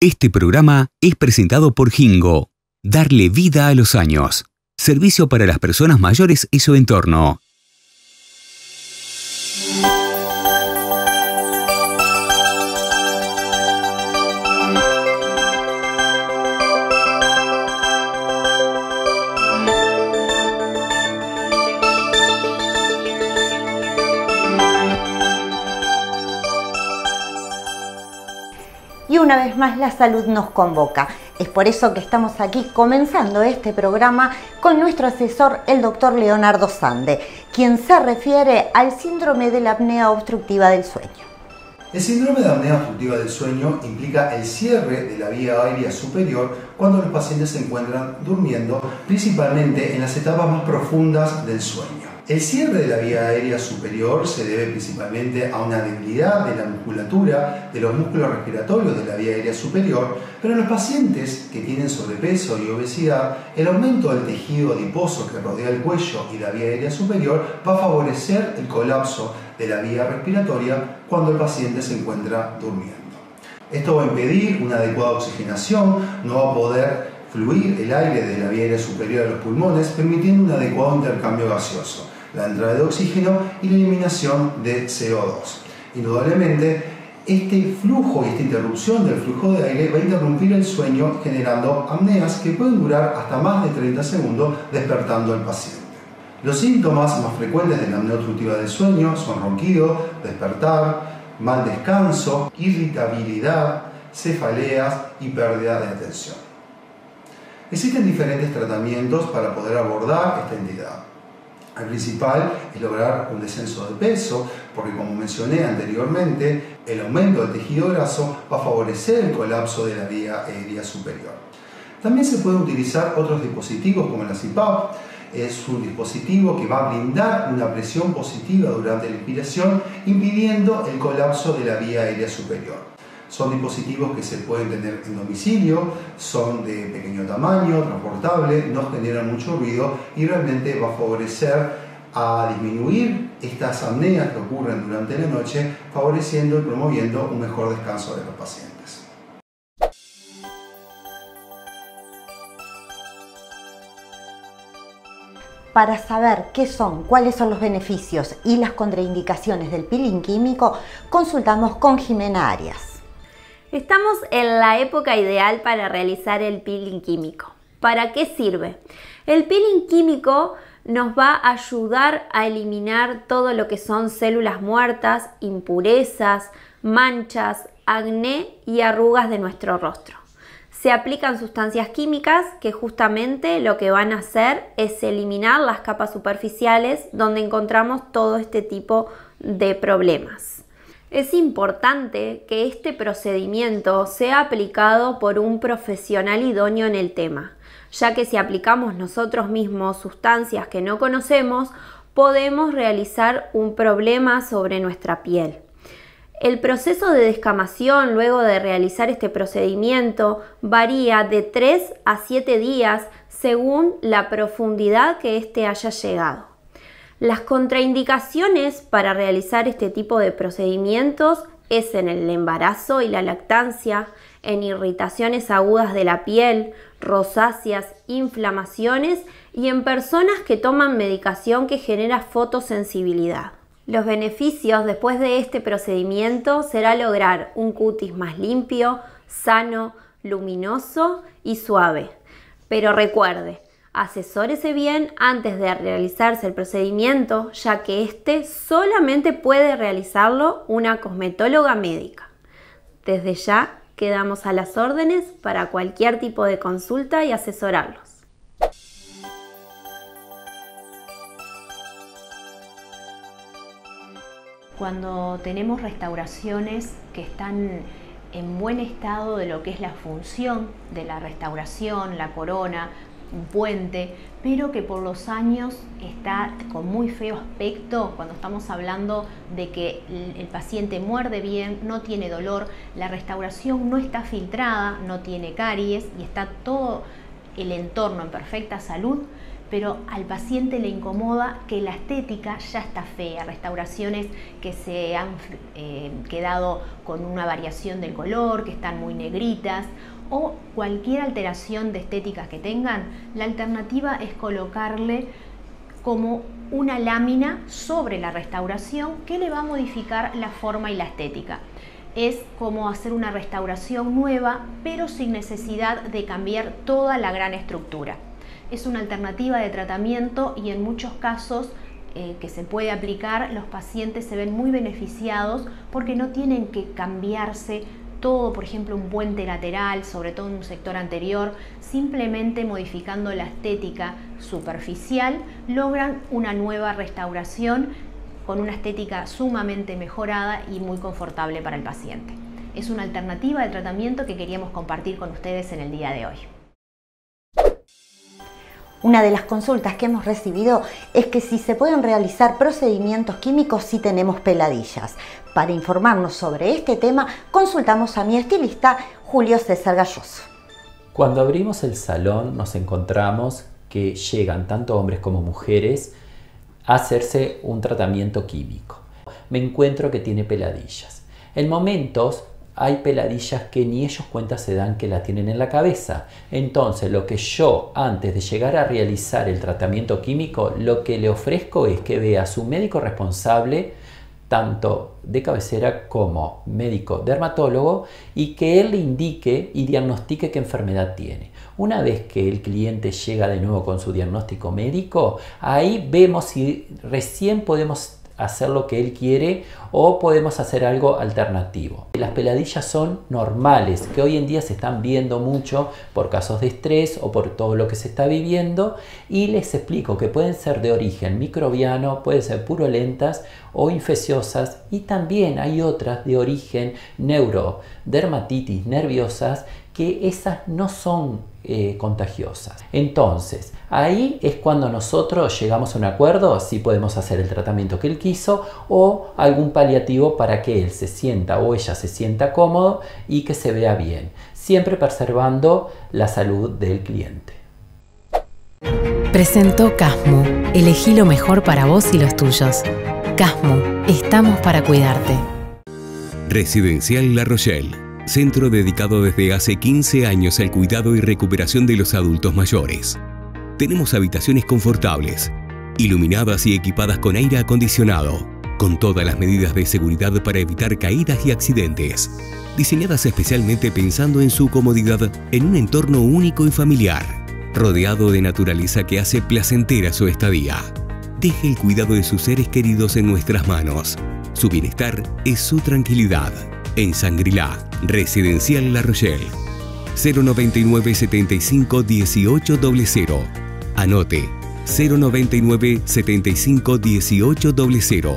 Este programa es presentado por Gingo. Darle vida a los años. Servicio para las personas mayores y su entorno. Y una vez más la salud nos convoca. Es por eso que estamos aquí comenzando este programa con nuestro asesor, el doctor Leonardo Sande, quien se refiere al síndrome de la apnea obstructiva del sueño. El síndrome de apnea obstructiva del sueño implica el cierre de la vía aérea superior cuando los pacientes se encuentran durmiendo, principalmente en las etapas más profundas del sueño. El cierre de la vía aérea superior se debe principalmente a una debilidad de la musculatura de los músculos respiratorios de la vía aérea superior, pero en los pacientes que tienen sobrepeso y obesidad, el aumento del tejido adiposo que rodea el cuello y la vía aérea superior va a favorecer el colapso de la vía respiratoria cuando el paciente se encuentra durmiendo. Esto va a impedir una adecuada oxigenación, no va a poder fluir el aire de la vía aérea superior a los pulmones, permitiendo un adecuado intercambio gaseoso, la entrada de oxígeno y la eliminación de CO2. Indudablemente, este flujo y esta interrupción del flujo de aire va a interrumpir el sueño, generando apneas que pueden durar hasta más de 30 segundos, despertando al paciente. Los síntomas más frecuentes de la apnea obstructiva del sueño son ronquido, despertar, mal descanso, irritabilidad, cefaleas y pérdida de atención. Existen diferentes tratamientos para poder abordar esta entidad. El principal es lograr un descenso de peso, porque como mencioné anteriormente, el aumento del tejido graso va a favorecer el colapso de la vía aérea superior. También se pueden utilizar otros dispositivos como la CPAP. Es un dispositivo que va a brindar una presión positiva durante la inspiración, impidiendo el colapso de la vía aérea superior. Son dispositivos que se pueden tener en domicilio, son de pequeño tamaño, transportable, no generan mucho ruido y realmente va a favorecer a disminuir estas apneas que ocurren durante la noche, favoreciendo y promoviendo un mejor descanso de los pacientes. Para saber qué son, cuáles son los beneficios y las contraindicaciones del peeling químico, consultamos con Jimena Arias. Estamos en la época ideal para realizar el peeling químico. ¿Para qué sirve? El peeling químico nos va a ayudar a eliminar todo lo que son células muertas, impurezas, manchas, acné y arrugas de nuestro rostro. Se aplican sustancias químicas que justamente lo que van a hacer es eliminar las capas superficiales donde encontramos todo este tipo de problemas. Es importante que este procedimiento sea aplicado por un profesional idóneo en el tema, ya que si aplicamos nosotros mismos sustancias que no conocemos, podemos realizar un problema sobre nuestra piel. El proceso de descamación luego de realizar este procedimiento varía de 3 a 7 días según la profundidad que éste haya llegado. Las contraindicaciones para realizar este tipo de procedimientos es en el embarazo y la lactancia, en irritaciones agudas de la piel, rosáceas, inflamaciones y en personas que toman medicación que genera fotosensibilidad. Los beneficios después de este procedimiento será lograr un cutis más limpio, sano, luminoso y suave. Pero recuerde, asesórese bien antes de realizarse el procedimiento, ya que este solamente puede realizarlo una cosmetóloga médica. Desde ya quedamos a las órdenes para cualquier tipo de consulta y asesorarlos. Cuando tenemos restauraciones que están en buen estado de lo que es la función de la restauración, la corona, un puente, pero que por los años está con muy feo aspecto, cuando estamos hablando de que el paciente muerde bien, no tiene dolor, la restauración no está filtrada, no tiene caries y está todo el entorno en perfecta salud, pero al paciente le incomoda que la estética ya está fea, restauraciones que se han quedado con una variación del color, que están muy negritas, o cualquier alteración de estética que tengan. La alternativa es colocarle como una lámina sobre la restauración que le va a modificar la forma y la estética. Es como hacer una restauración nueva, pero sin necesidad de cambiar toda la gran estructura. Es una alternativa de tratamiento y en muchos casos que se puede aplicar, los pacientes se ven muy beneficiados porque no tienen que cambiarse todo, por ejemplo, un puente lateral, sobre todo en un sector anterior. Simplemente modificando la estética superficial logran una nueva restauración con una estética sumamente mejorada y muy confortable para el paciente. Es una alternativa de tratamiento que queríamos compartir con ustedes en el día de hoy. Una de las consultas que hemos recibido es que si se pueden realizar procedimientos químicos si tenemos peladillas. Para informarnos sobre este tema, consultamos a mi estilista Julio César Galloso. Cuando abrimos el salón nos encontramos que llegan tanto hombres como mujeres a hacerse un tratamiento químico. Me encuentro que tiene peladillas. En momentos hay peladillas que ni ellos cuenta se dan que la tienen en la cabeza. Entonces lo que yo, antes de llegar a realizar el tratamiento químico, lo que le ofrezco es que vea a su médico responsable, tanto de cabecera como médico dermatólogo, y que él le indique y diagnostique qué enfermedad tiene. Una vez que el cliente llega de nuevo con su diagnóstico médico, ahí vemos si recién podemos hacer lo que él quiere o podemos hacer algo alternativo. Las peladillas son normales, que hoy en día se están viendo mucho por casos de estrés o por todo lo que se está viviendo, y les explico que pueden ser de origen microbiano, pueden ser purulentas o infecciosas, y también hay otras de origen neurodermatitis nerviosas, que esas no son contagiosas. Entonces, ahí es cuando nosotros llegamos a un acuerdo si podemos hacer el tratamiento que él quiso o algún paliativo para que él se sienta o ella se sienta cómodo y que se vea bien, siempre preservando la salud del cliente. Presentó Casmu. Elegí lo mejor para vos y los tuyos. Casmu, estamos para cuidarte. Residencial La Rochelle. Centro dedicado desde hace 15 años al cuidado y recuperación de los adultos mayores. Tenemos habitaciones confortables, iluminadas y equipadas con aire acondicionado, con todas las medidas de seguridad para evitar caídas y accidentes. Diseñadas especialmente pensando en su comodidad en un entorno único y familiar, rodeado de naturaleza que hace placentera su estadía. Deje el cuidado de sus seres queridos en nuestras manos. Su bienestar es su tranquilidad. En Shangri-La, Residencial La Rochelle. 099 75 18 00. Anote: 099 75 18 00.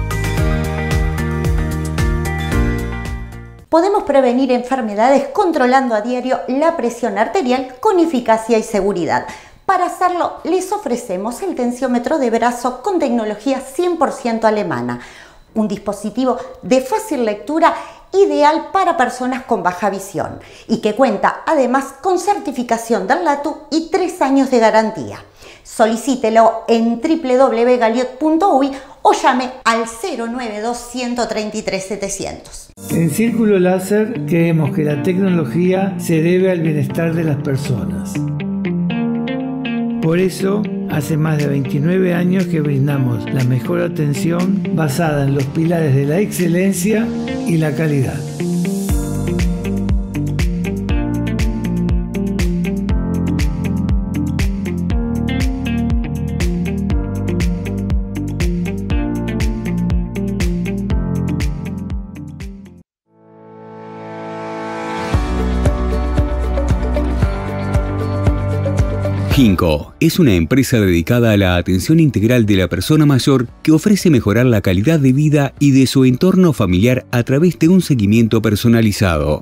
Podemos prevenir enfermedades controlando a diario la presión arterial con eficacia y seguridad. Para hacerlo, les ofrecemos el tensiómetro de brazo con tecnología 100% alemana. Un dispositivo de fácil lectura ideal para personas con baja visión y que cuenta además con certificación del LATU y 3 años de garantía. Solicítelo en www.galiot.uy o llame al 092 133 700. En Círculo Láser creemos que la tecnología se debe al bienestar de las personas. Por eso, hace más de 29 años que brindamos la mejor atención basada en los pilares de la excelencia y la calidad. Ginkgo es una empresa dedicada a la atención integral de la persona mayor que ofrece mejorar la calidad de vida y de su entorno familiar a través de un seguimiento personalizado.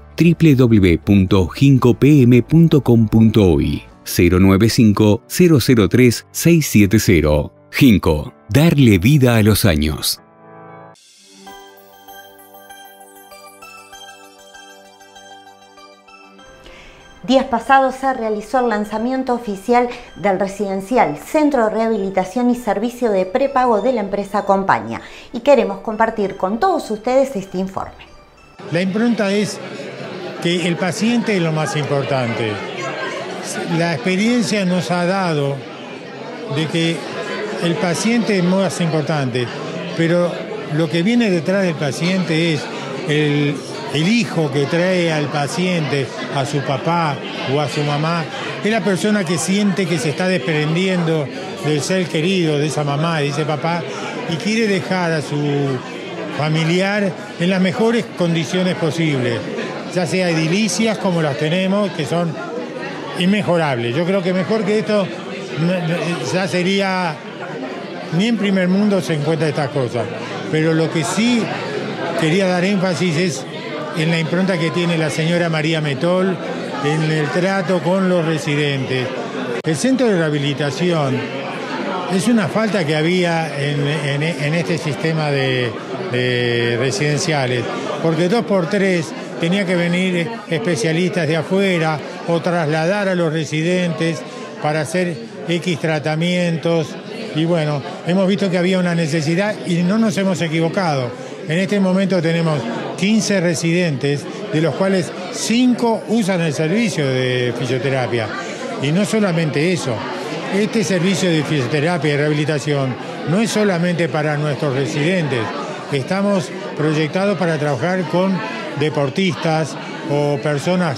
www.ginkgopm.com.uy 095 003 670. Ginkgo, darle vida a los años. Días pasados se realizó el lanzamiento oficial del residencial Centro de Rehabilitación y Servicio de Prepago de la empresa Acompaña y queremos compartir con todos ustedes este informe. La impronta es que el paciente es lo más importante. La experiencia nos ha dado de que el paciente es más importante, pero lo que viene detrás del paciente es el hijo que trae al paciente, a su papá o a su mamá, es la persona que siente que se está desprendiendo del ser querido, de esa mamá, de ese papá, y quiere dejar a su familiar en las mejores condiciones posibles, ya sea edilicias como las tenemos, que son inmejorables. Yo creo que mejor que esto ya sería, ni en primer mundo se encuentran estas cosas, pero lo que sí quería dar énfasis es en la impronta que tiene la señora María Metol en el trato con los residentes. El centro de rehabilitación es una falta que había en este sistema de residenciales, porque 2x3 tenía que venir especialistas de afuera o trasladar a los residentes para hacer X tratamientos. Y bueno, hemos visto que había una necesidad y no nos hemos equivocado. En este momento tenemos 15 residentes, de los cuales 5 usan el servicio de fisioterapia. Y no solamente eso, este servicio de fisioterapia y rehabilitación no es solamente para nuestros residentes. Estamos proyectados para trabajar con deportistas o personas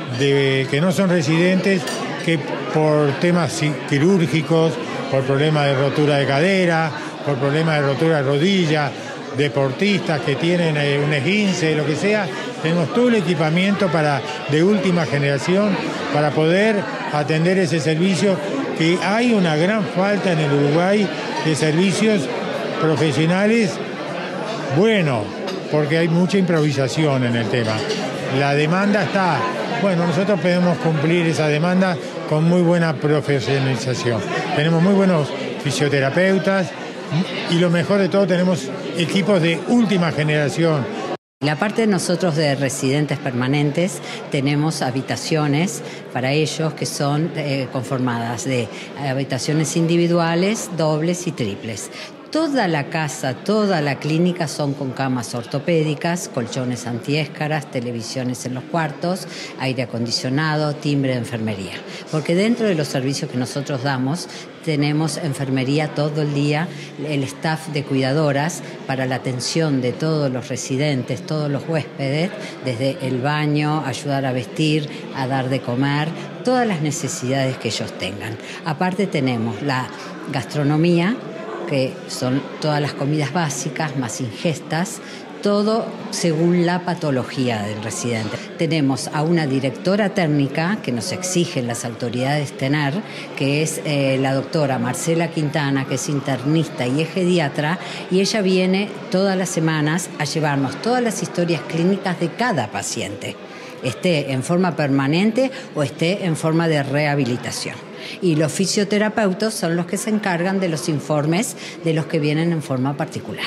que no son residentes, que por temas quirúrgicos, por problemas de rotura de cadera, por problemas de rotura de rodilla, deportistas que tienen un esguince, lo que sea, tenemos todo el equipamiento de última generación para poder atender ese servicio, que hay una gran falta en el Uruguay de servicios profesionales buenos, porque hay mucha improvisación en el tema. La demanda está, bueno, nosotros podemos cumplir esa demanda con muy buena profesionalización. Tenemos muy buenos fisioterapeutas y lo mejor de todo, tenemos equipos de última generación. La parte de nosotros de residentes permanentes, tenemos habitaciones para ellos que son conformadas de habitaciones individuales, dobles y triples. Toda la casa, toda la clínica son con camas ortopédicas, colchones antiéscaras, televisiones en los cuartos, aire acondicionado, timbre de enfermería. Porque dentro de los servicios que nosotros damos, tenemos enfermería todo el día, el staff de cuidadoras para la atención de todos los residentes, todos los huéspedes, desde el baño, ayudar a vestir, a dar de comer, todas las necesidades que ellos tengan. Aparte tenemos la gastronomía, que son todas las comidas básicas más ingestas, todo según la patología del residente. Tenemos a una directora técnica que nos exigen las autoridades tener, que es la doctora Marcela Quintana, que es internista y es pediatra, y ella viene todas las semanas a llevarnos todas las historias clínicas de cada paciente, esté en forma permanente o esté en forma de rehabilitación. Y los fisioterapeutas son los que se encargan de los informes de los que vienen en forma particular.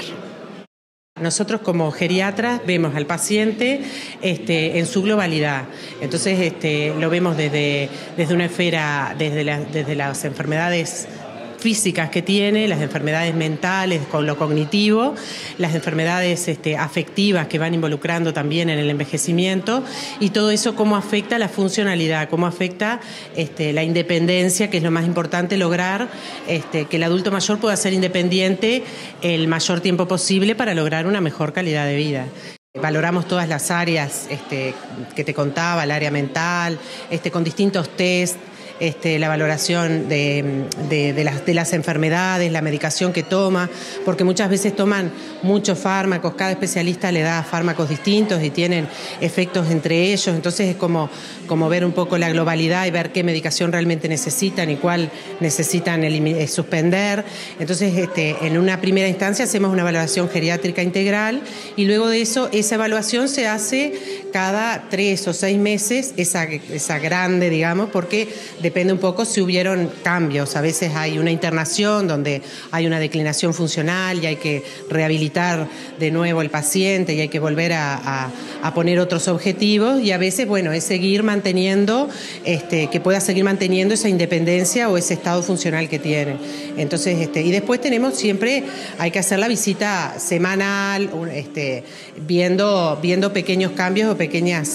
Nosotros como geriatras vemos al paciente en su globalidad. Entonces lo vemos desde una esfera, desde las enfermedades físicas que tiene, las enfermedades mentales con lo cognitivo, las enfermedades afectivas que van involucrando también en el envejecimiento, y todo eso cómo afecta la funcionalidad, cómo afecta la independencia, que es lo más importante, lograr que el adulto mayor pueda ser independiente el mayor tiempo posible para lograr una mejor calidad de vida. Valoramos todas las áreas que te contaba, el área mental, con distintos test, la valoración de las enfermedades, la medicación que toma, porque muchas veces toman muchos fármacos, cada especialista le da fármacos distintos y tienen efectos entre ellos, entonces es como ver un poco la globalidad y ver qué medicación realmente necesitan y cuál necesitan suspender. Entonces, en una primera instancia hacemos una evaluación geriátrica integral y luego de eso, esa evaluación se hace cada 3 o 6 meses, esa grande, digamos, porque depende un poco si hubieron cambios. A veces hay una internación donde hay una declinación funcional y hay que rehabilitar de nuevo el paciente y hay que volver a poner otros objetivos, y a veces, bueno, es seguir manteniendo, que pueda seguir manteniendo esa independencia o ese estado funcional que tiene. Entonces, y después siempre hay que hacer la visita semanal, viendo pequeños cambios o pequeños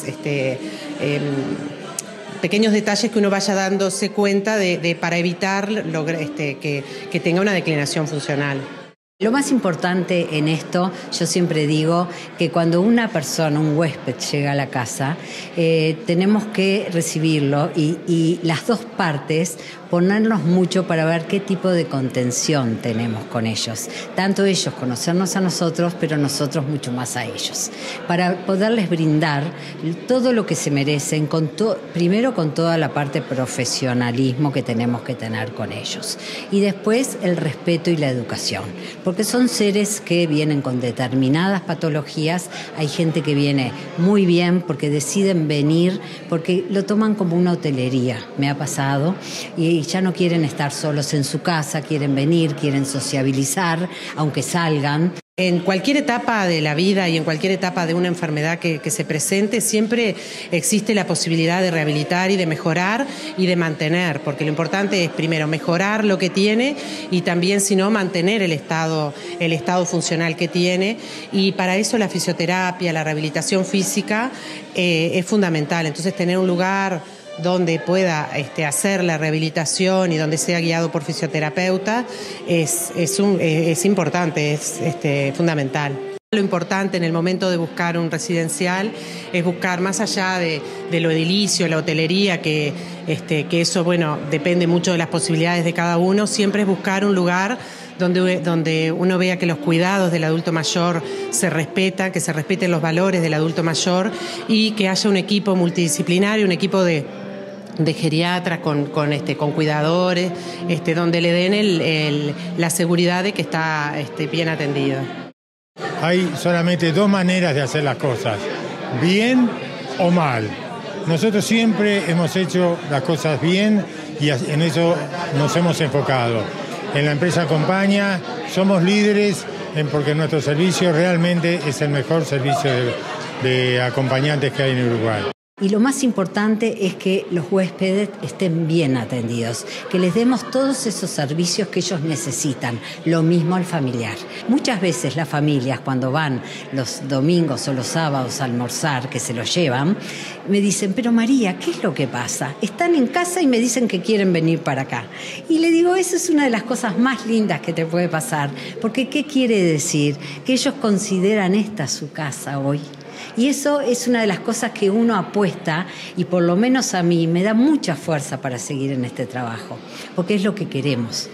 detalles que uno vaya dándose cuenta para evitar que tenga una declinación funcional. Lo más importante en esto, yo siempre digo que cuando una persona, un huésped, llega a la casa, tenemos que recibirlo y las dos partes ponernos mucho para ver qué tipo de contención tenemos con ellos. Tanto ellos conocernos a nosotros, pero nosotros mucho más a ellos. Para poderles brindar todo lo que se merecen, primero con toda la parte profesionalismo que tenemos que tener con ellos. Y después el respeto y la educación. Porque son seres que vienen con determinadas patologías. Hay gente que viene muy bien porque deciden venir, porque lo toman como una hotelería. Me ha pasado. Y ya no quieren estar solos en su casa, quieren venir, quieren sociabilizar, aunque salgan. En cualquier etapa de la vida y en cualquier etapa de una enfermedad que se presente, siempre existe la posibilidad de rehabilitar y de mejorar y de mantener, porque lo importante es primero mejorar lo que tiene y también, si no, mantener el estado funcional que tiene, y para eso la fisioterapia, la rehabilitación física es fundamental. Entonces, tener un lugar donde pueda hacer la rehabilitación y donde sea guiado por fisioterapeuta es importante, es fundamental. Lo importante en el momento de buscar un residencial es buscar más allá de lo edilicio, la hotelería, que eso, bueno, depende mucho de las posibilidades de cada uno. Siempre es buscar un lugar donde uno vea que los cuidados del adulto mayor se respetan, que se respeten los valores del adulto mayor y que haya un equipo multidisciplinario, un equipo de geriatras con cuidadores, donde le den la seguridad de que está bien atendido. Hay solamente dos maneras de hacer las cosas, bien o mal. Nosotros siempre hemos hecho las cosas bien y en eso nos hemos enfocado. En la empresa Acompaña somos líderes porque nuestro servicio realmente es el mejor servicio de acompañantes que hay en Uruguay. Y lo más importante es que los huéspedes estén bien atendidos, que les demos todos esos servicios que ellos necesitan, lo mismo al familiar. Muchas veces las familias, cuando van los domingos o los sábados a almorzar, que se los llevan, me dicen, pero María, ¿qué es lo que pasa? Están en casa y me dicen que quieren venir para acá. Y le digo, eso es una de las cosas más lindas que te puede pasar, porque ¿qué quiere decir? Que ellos consideran esta su casa hoy. Y eso es una de las cosas que uno apuesta, y por lo menos a mí me da mucha fuerza para seguir en este trabajo, porque es lo que queremos.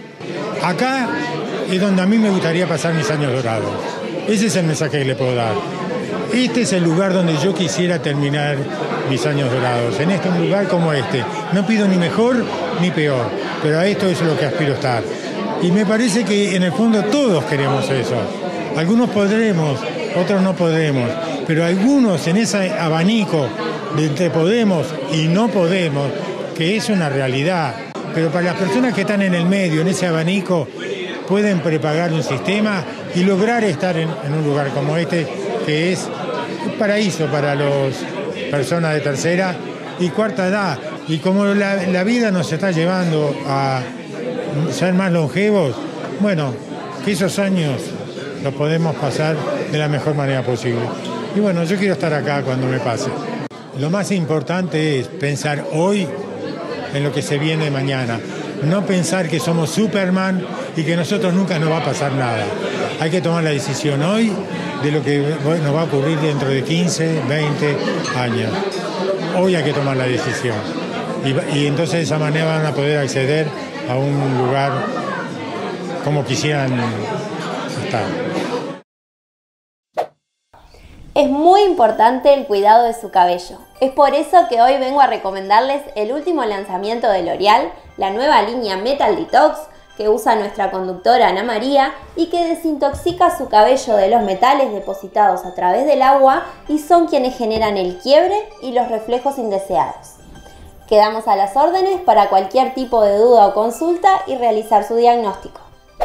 Acá es donde a mí me gustaría pasar mis años dorados. Ese es el mensaje que le puedo dar. Este es el lugar donde yo quisiera terminar mis años dorados, en un lugar como este. No pido ni mejor ni peor, pero a esto es lo que aspiro a estar. Y me parece que en el fondo todos queremos eso. Algunos podremos, otros no podremos, pero algunos en ese abanico de entre podemos y no podemos, que es una realidad. Pero para las personas que están en el medio, en ese abanico, pueden prepagar un sistema y lograr estar en un lugar como este, que es un paraíso para las personas de tercera y cuarta edad. Y como la vida nos está llevando a ser más longevos, bueno, que esos años los podemos pasar de la mejor manera posible. Y bueno, yo quiero estar acá cuando me pase. Lo más importante es pensar hoy en lo que se viene mañana. No pensar que somos Superman y que a nosotros nunca nos va a pasar nada. Hay que tomar la decisión hoy de lo que nos va a ocurrir dentro de 15, 20 años. Hoy hay que tomar la decisión. Y entonces de esa manera van a poder acceder a un lugar como quisieran estar. Es muy importante el cuidado de su cabello. Es por eso que hoy vengo a recomendarles el último lanzamiento de L'Oréal, la nueva línea Metal Detox, que usa nuestra conductora Ana María y que desintoxica su cabello de los metales depositados a través del agua y son quienes generan el quiebre y los reflejos indeseados. Quedamos a las órdenes para cualquier tipo de duda o consulta y realizar su diagnóstico.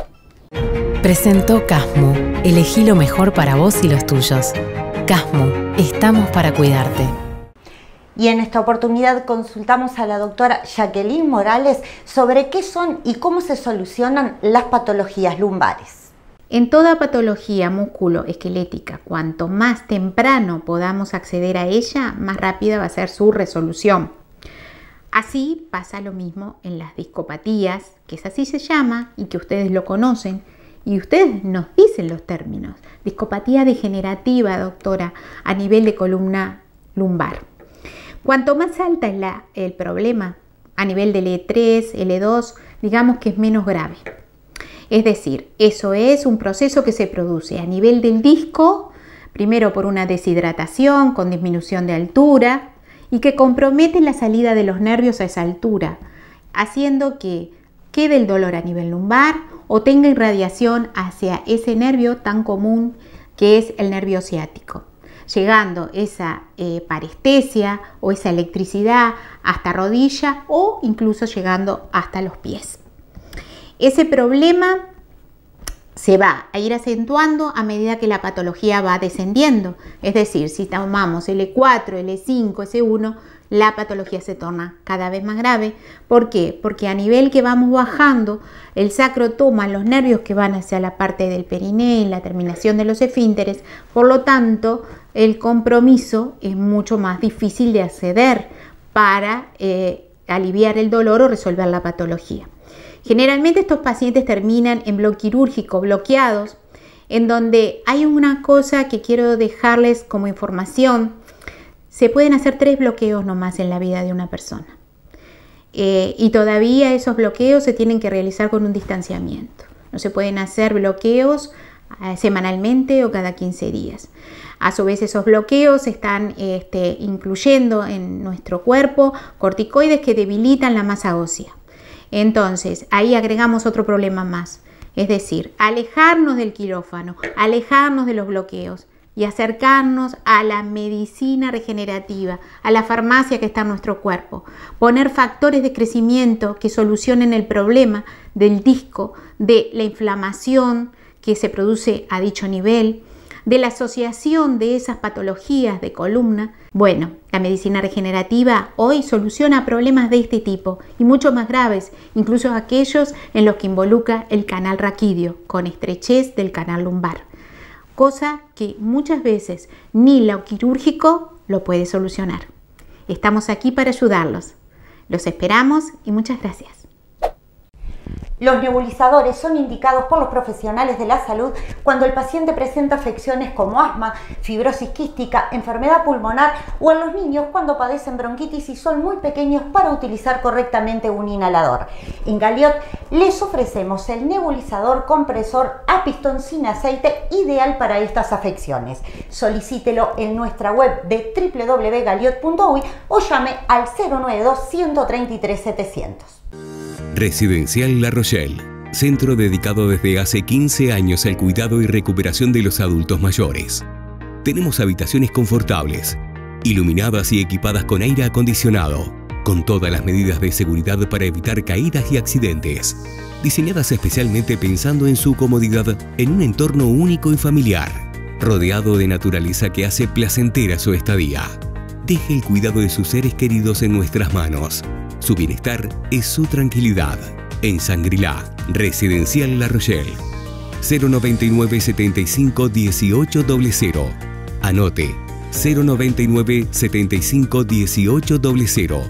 Presentó Casmu. Elegí lo mejor para vos y los tuyos. Casmu, estamos para cuidarte. Y en esta oportunidad consultamos a la doctora Jacqueline Morales sobre qué son y cómo se solucionan las patologías lumbares. En toda patología musculoesquelética, cuanto más temprano podamos acceder a ella, más rápida va a ser su resolución. Así pasa lo mismo en las discopatías, que es así se llama y que ustedes lo conocen y ustedes nos dicen los términos. Discopatía degenerativa, doctora, a nivel de columna lumbar. Cuanto más alta es el problema, a nivel de L3, L2, digamos que es menos grave. Es decir, eso es un proceso que se produce a nivel del disco, primero por una deshidratación con disminución de altura, y que comprometen la salida de los nervios a esa altura, haciendo que quede el dolor a nivel lumbar o tenga irradiación hacia ese nervio tan común que es el nervio ciático, llegando esa parestesia o esa electricidad hasta rodilla o incluso llegando hasta los pies. Ese problema se va a ir acentuando a medida que la patología va descendiendo. Es decir, si tomamos L4, L5, S1, la patología se torna cada vez más grave. ¿Por qué? Porque a nivel que vamos bajando, el sacro toma los nervios que van hacia la parte del periné y la terminación de los esfínteres. Por lo tanto, el compromiso es mucho más difícil de acceder para aliviar el dolor o resolver la patología. Generalmente estos pacientes terminan en bloque quirúrgico, bloqueados, en donde hay una cosa que quiero dejarles como información. Se pueden hacer 3 bloqueos nomás en la vida de una persona. Y todavía esos bloqueos se tienen que realizar con un distanciamiento. No se pueden hacer bloqueos semanalmente o cada 15 días. A su vez, esos bloqueos están incluyendo en nuestro cuerpo corticoides que debilitan la masa ósea. Entonces, ahí agregamos otro problema más, es decir, alejarnos del quirófano, alejarnos de los bloqueos y acercarnos a la medicina regenerativa, a la farmacia que está en nuestro cuerpo, poner factores de crecimiento que solucionen el problema del disco, de la inflamación que se produce a dicho nivel, de la asociación de esas patologías de columna. Bueno, la medicina regenerativa hoy soluciona problemas de este tipo y mucho más graves, incluso aquellos en los que involucra el canal raquídeo con estrechez del canal lumbar, cosa que muchas veces ni lo quirúrgico lo puede solucionar. Estamos aquí para ayudarlos. Los esperamos y muchas gracias. Los nebulizadores son indicados por los profesionales de la salud cuando el paciente presenta afecciones como asma, fibrosis quística, enfermedad pulmonar o en los niños cuando padecen bronquitis y son muy pequeños para utilizar correctamente un inhalador. En Galiot les ofrecemos el nebulizador compresor a pistón sin aceite ideal para estas afecciones. Solicítelo en nuestra web de www.galiot.uy o llame al 092-133-700. Residencial La Rochelle, centro dedicado desde hace 15 años al cuidado y recuperación de los adultos mayores. Tenemos habitaciones confortables, iluminadas y equipadas con aire acondicionado, con todas las medidas de seguridad para evitar caídas y accidentes, diseñadas especialmente pensando en su comodidad en un entorno único y familiar, rodeado de naturaleza que hace placentera su estadía. Deje el cuidado de sus seres queridos en nuestras manos. Su bienestar es su tranquilidad. En Shangri-La, Residencial La Rochelle. 099 75 18 00. Anote 099 75 18 00.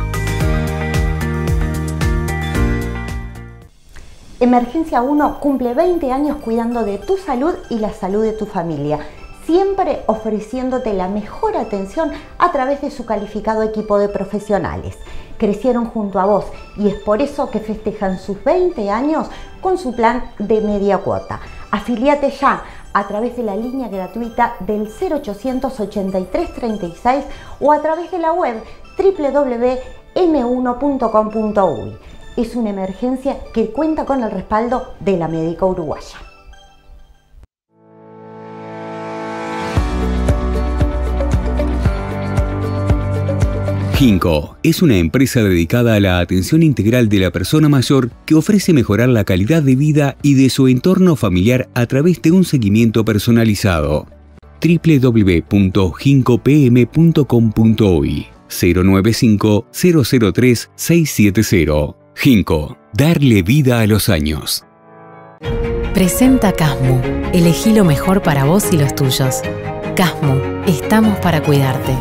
Emergencia 1 cumple 20 años cuidando de tu salud y la salud de tu familia, siempre ofreciéndote la mejor atención a través de su calificado equipo de profesionales. Crecieron junto a vos y es por eso que festejan sus 20 años con su plan de media cuota. Afiliate ya a través de la línea gratuita del 0800 83 36 o a través de la web www.m1.com.uy. Es una emergencia que cuenta con el respaldo de la médica uruguaya. Ginkgo es una empresa dedicada a la atención integral de la persona mayor que ofrece mejorar la calidad de vida y de su entorno familiar a través de un seguimiento personalizado. www.ginkgopm.com.uy 095 003 670. Ginkgo, darle vida a los años. Presenta Casmu. Elegí lo mejor para vos y los tuyos. Casmu, estamos para cuidarte.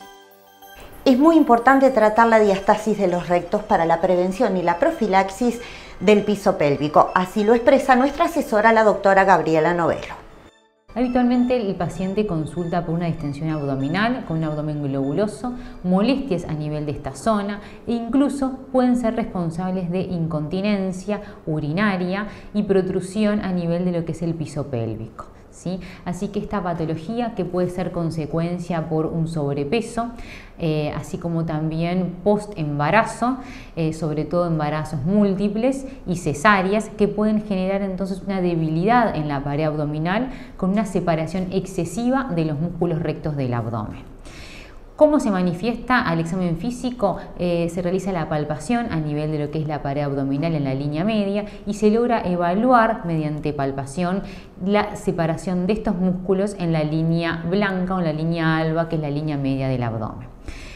Es muy importante tratar la diastasis de los rectos para la prevención y la profilaxis del piso pélvico. Así lo expresa nuestra asesora, la doctora Gabriela Novello. Habitualmente el paciente consulta por una distensión abdominal con un abdomen globuloso, molestias a nivel de esta zona e incluso pueden ser responsables de incontinencia urinaria y protrusión a nivel de lo que es el piso pélvico. ¿Sí? Así que esta patología, que puede ser consecuencia por un sobrepeso, así como también post-embarazo, sobre todo embarazos múltiples y cesáreas, que pueden generar entonces una debilidad en la pared abdominal con una separación excesiva de los músculos rectos del abdomen. ¿Cómo se manifiesta al examen físico? Se realiza la palpación a nivel de lo que es la pared abdominal en la línea media y se logra evaluar mediante palpación la separación de estos músculos en la línea blanca o en la línea alba, que es la línea media del abdomen.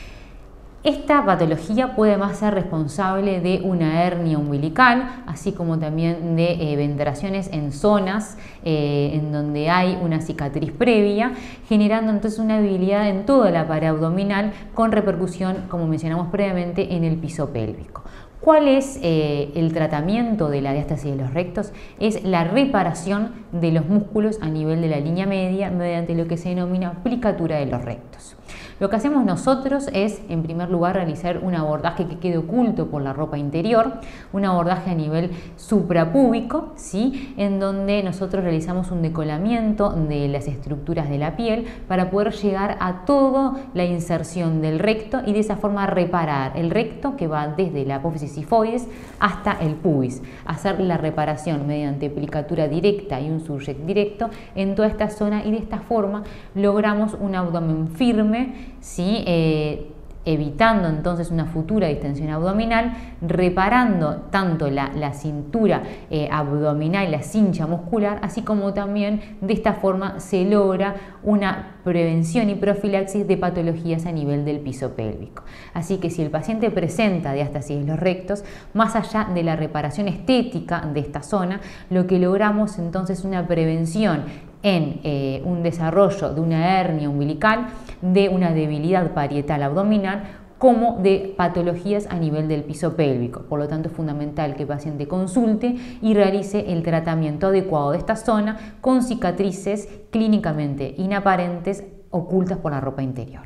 Esta patología puede además ser responsable de una hernia umbilical, así como también de ventraciones en zonas en donde hay una cicatriz previa, generando entonces una debilidad en toda la pared abdominal con repercusión, como mencionamos previamente, en el piso pélvico. ¿Cuál es el tratamiento de la diástasis de los rectos? Es la reparación de los músculos a nivel de la línea media mediante lo que se denomina plicatura de los rectos. Lo que hacemos nosotros es, en primer lugar, realizar un abordaje que quede oculto por la ropa interior, un abordaje a nivel suprapúbico, ¿sí? En donde nosotros realizamos un decolamiento de las estructuras de la piel para poder llegar a toda la inserción del recto y de esa forma reparar el recto, que va desde la apófisis sifoides hasta el pubis, hacer la reparación mediante plicatura directa y un surject directo en toda esta zona, y de esta forma logramos un abdomen firme, ¿sí? Evitando entonces una futura distensión abdominal, reparando tanto la cintura abdominal y la cincha muscular, así como también de esta forma se logra una prevención y profilaxis de patologías a nivel del piso pélvico. Así que si el paciente presenta diástasis de los rectos, más allá de la reparación estética de esta zona, lo que logramos entonces es una prevención en un desarrollo de una hernia umbilical, de una debilidad parietal abdominal, como de patologías a nivel del piso pélvico. Por lo tanto, es fundamental que el paciente consulte y realice el tratamiento adecuado de esta zona con cicatrices clínicamente inaparentes ocultas por la ropa interior.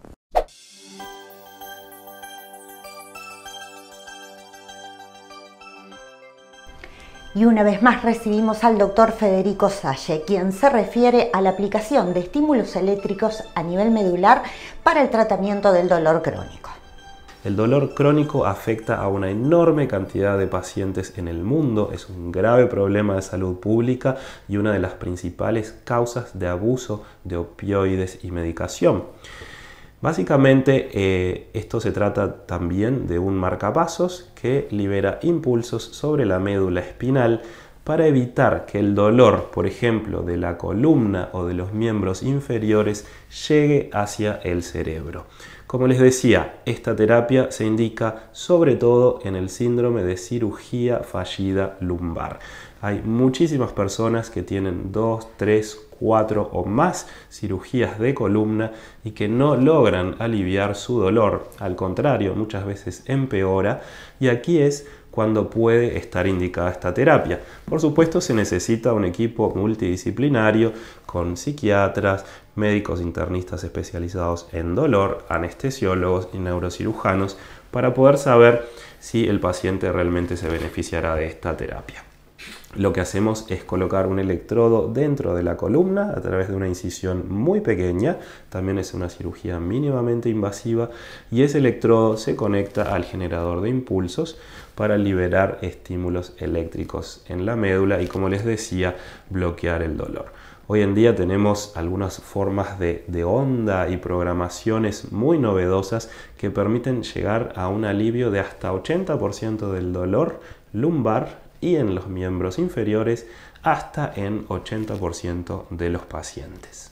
Y una vez más recibimos al doctor Federico Salle, quien se refiere a la aplicación de estímulos eléctricos a nivel medular para el tratamiento del dolor crónico. El dolor crónico afecta a una enorme cantidad de pacientes en el mundo, es un grave problema de salud pública y una de las principales causas de abuso de opioides y medicación. Básicamente esto se trata también de un marcapasos que libera impulsos sobre la médula espinal para evitar que el dolor, por ejemplo, de la columna o de los miembros inferiores llegue hacia el cerebro. Como les decía, esta terapia se indica sobre todo en el síndrome de cirugía fallida lumbar. Hay muchísimas personas que tienen 2, 3, 4 o más cirugías de columna y que no logran aliviar su dolor. Al contrario, muchas veces empeora, y aquí es cuando puede estar indicada esta terapia. Por supuesto, se necesita un equipo multidisciplinario con psiquiatras, médicos internistas especializados en dolor, anestesiólogos y neurocirujanos para poder saber si el paciente realmente se beneficiará de esta terapia. Lo que hacemos es colocar un electrodo dentro de la columna a través de una incisión muy pequeña, también es una cirugía mínimamente invasiva, y ese electrodo se conecta al generador de impulsos para liberar estímulos eléctricos en la médula y, como les decía, bloquear el dolor. Hoy en día tenemos algunas formas de onda y programaciones muy novedosas que permiten llegar a un alivio de hasta 80% del dolor lumbar y en los miembros inferiores hasta en 80% de los pacientes.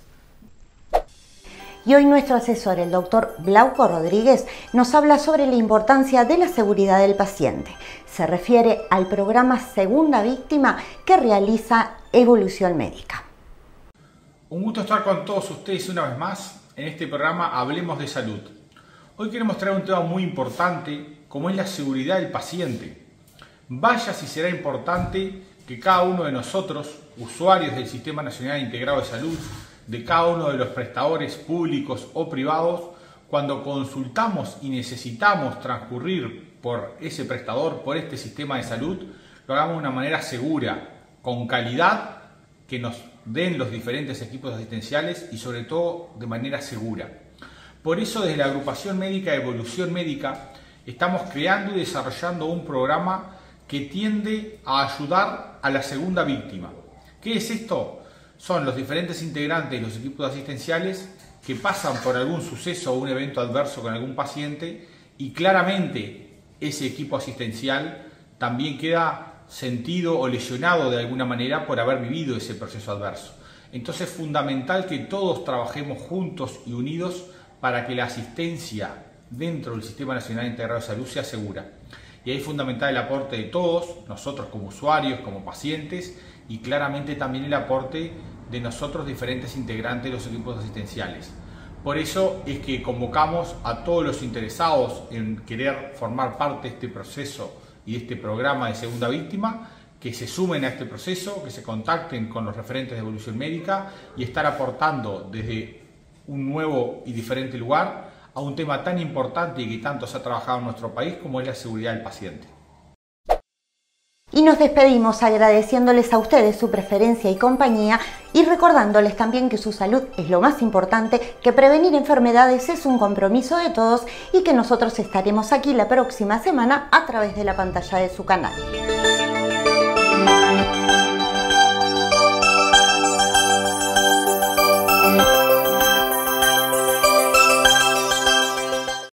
Y hoy nuestro asesor, el doctor Glauco Rodríguez, nos habla sobre la importancia de la seguridad del paciente. Se refiere al programa Segunda Víctima que realiza Evolución Médica. Un gusto estar con todos ustedes una vez más en este programa Hablemos de Salud. Hoy queremos traer un tema muy importante como es la seguridad del paciente. Vaya si será importante que cada uno de nosotros, usuarios del Sistema Nacional Integrado de Salud, de cada uno de los prestadores públicos o privados, cuando consultamos y necesitamos transcurrir por ese prestador, por este sistema de salud, lo hagamos de una manera segura, con calidad, que nos den los diferentes equipos asistenciales y sobre todo de manera segura. Por eso desde la Agrupación Médica Evolución Médica estamos creando y desarrollando un programa que tiende a ayudar a la segunda víctima. ¿Qué es esto? Son los diferentes integrantes de los equipos asistenciales que pasan por algún suceso o un evento adverso con algún paciente y claramente ese equipo asistencial también queda sentido o lesionado de alguna manera por haber vivido ese proceso adverso. Entonces es fundamental que todos trabajemos juntos y unidos para que la asistencia dentro del Sistema Nacional Integrado de Salud sea segura. Y ahí es fundamental el aporte de todos, nosotros como usuarios, como pacientes, y claramente también el aporte de nosotros diferentes integrantes de los equipos asistenciales. Por eso es que convocamos a todos los interesados en querer formar parte de este proceso y de este programa de Segunda Víctima, que se sumen a este proceso, que se contacten con los referentes de Evolución Médica y estar aportando desde un nuevo y diferente lugar a un tema tan importante y que tanto se ha trabajado en nuestro país como es la seguridad del paciente. Y nos despedimos agradeciéndoles a ustedes su preferencia y compañía y recordándoles también que su salud es lo más importante, que prevenir enfermedades es un compromiso de todos y que nosotros estaremos aquí la próxima semana a través de la pantalla de su canal.